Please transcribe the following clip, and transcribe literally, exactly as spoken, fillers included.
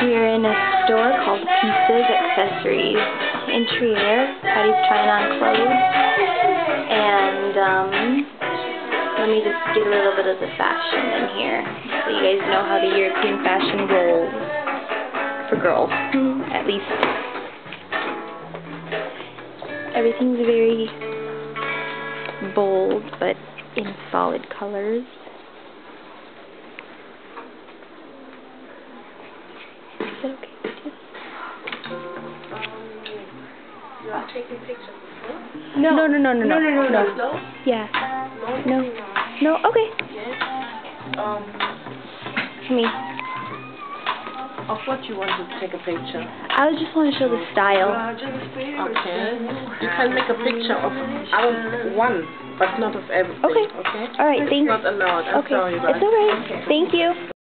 We are in a store called Pieces Accessories in Trier. Patty's trying on clothes. And um, let me just get a little bit of the fashion in here so you guys know how the European fashion rolls for girls, at least. Everything's very bold, but in solid colors. Is that okay with you? You are taking pictures? No, no, no, no, no, no, no, no, no. no. Yeah. No. No. Okay. Yes. Um. I mean, Of what you want to take a picture? I was just want to show the style. Okay. You can make a picture of our one, but not of everything. Okay. Okay. All right. It's Thanks. not allowed. I'm Okay. sorry, but It's all right. okay. Thank you.